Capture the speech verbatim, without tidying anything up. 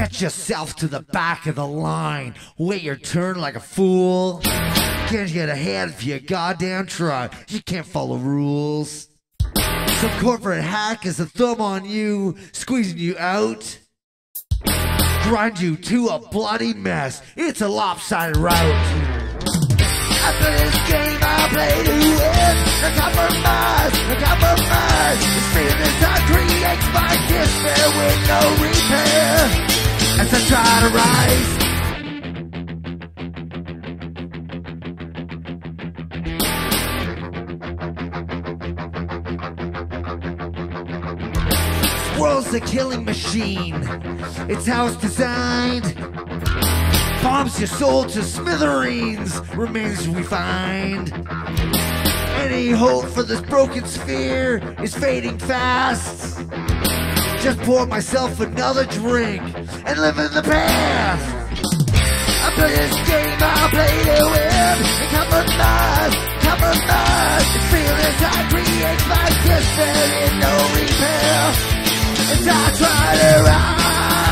Get yourself to the back of the line. Wait your turn like a fool. Can't get ahead if you goddamn try. You can't follow rules. Some corporate hack is a thumb on you, squeezing you out. Grind you to a bloody mess. It's a lopsided route. After this game I play to win. The compromise, the compromise. The feelings I create my despair with no repair. As I try to rise. World's a killing machine. It's how it's designed. Bombs your soul to smithereens. Remains we find. Any hope for this broken sphere is fading fast. Just pour myself another drink and live in the past. I play this game, I play to win. And compromise, compromise. The feelings I create my despair in no repair. As I try to rise.